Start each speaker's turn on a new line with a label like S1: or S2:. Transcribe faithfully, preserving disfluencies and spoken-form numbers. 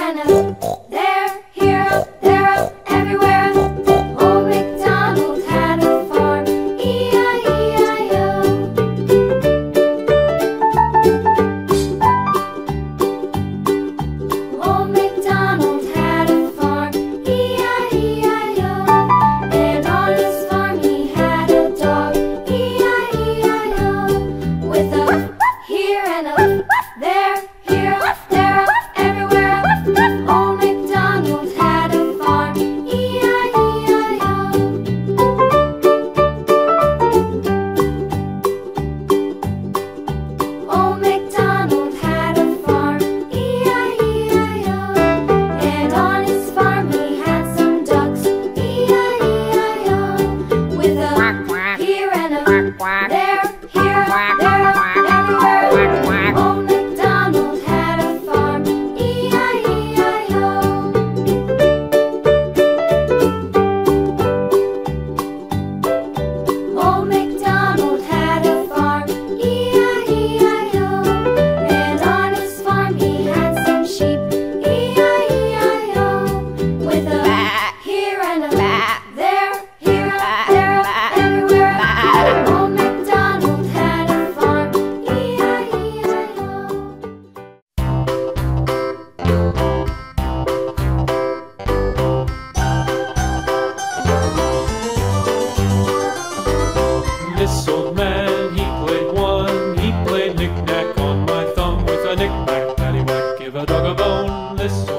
S1: and a there, here, up, there, up, everywhere. Old MacDonald had a farm, E I E I O. Old MacDonald had a farm, E I E I O. And on his farm he had a dog, E I E I O. With a here and a there, here, up, there, up, everywhere. Old MacDonald had a farm, E I E I O. Old MacDonald had a farm, E I E I O. And on his farm he had some ducks, E I E I O. With a here and a there, here, there, everywhere. Old MacDonald had a farm, E I E I O. Old MacDonald had a farm, E I E I O. And on his farm he had some sheep, E I E I O. With a here and a there, here, there, everywhere. Old MacDonald had a farm, E I E I O.
S2: This old man, he played one. He played knick-knack on my thumb with a knick-knack, paddywhack, give a dog a bone. This